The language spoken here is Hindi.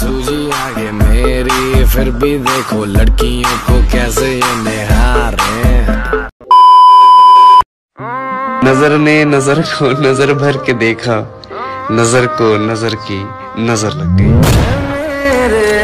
सूझी आगे मेरी, फिर भी देखो लड़कियों को कैसे ये निहारे। नजर ने नजर को नजर भर के देखा, नजर को नजर की नजर लग गई।